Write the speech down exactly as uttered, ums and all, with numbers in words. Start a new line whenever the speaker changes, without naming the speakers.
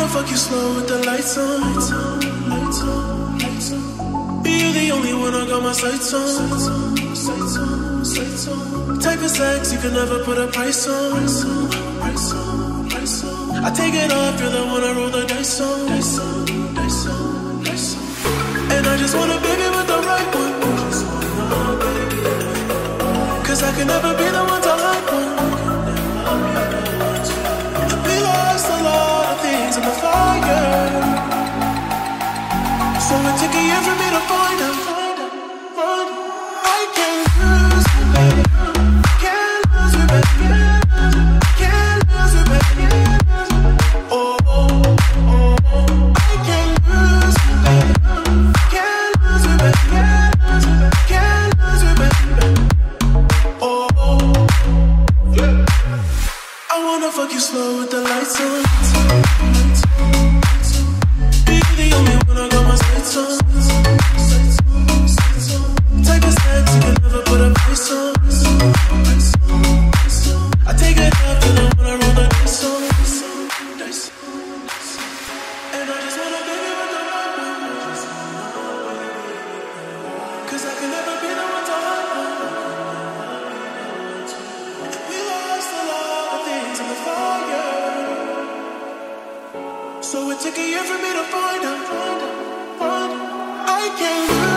wanna fuck you slow with the lights on. Lights on, lights on, lights on. You're the only one I got my sights on. Sights on, sights on, sights on. Type of sex you can never put a price on. Price on, price on, price on. I take it off, you're the one I roll the dice on. Dice on, dice on, dice on. And I just want a baby with the right one. Just want a baby. Cause I can never be the one to like one. We lost a lot of things in the fire, so it took a year for me to find them. I can't lose you, baby. Can't lose you, baby. Can't lose you, baby. Oh, oh, oh, oh. I can't lose you, baby. Can't lose you, baby. Can't lose you, baby. Oh, oh, yeah. I wanna fuck you slow with the lights on. Be the only one I got my sights on. Type of sex you can never put a price on. I take it off to the one I roll the dice on. And I just want a baby with the right one. Cause I can never be the one to like one. We lost a lot of things in the fire, so it took a year for me to find her. I can't lose.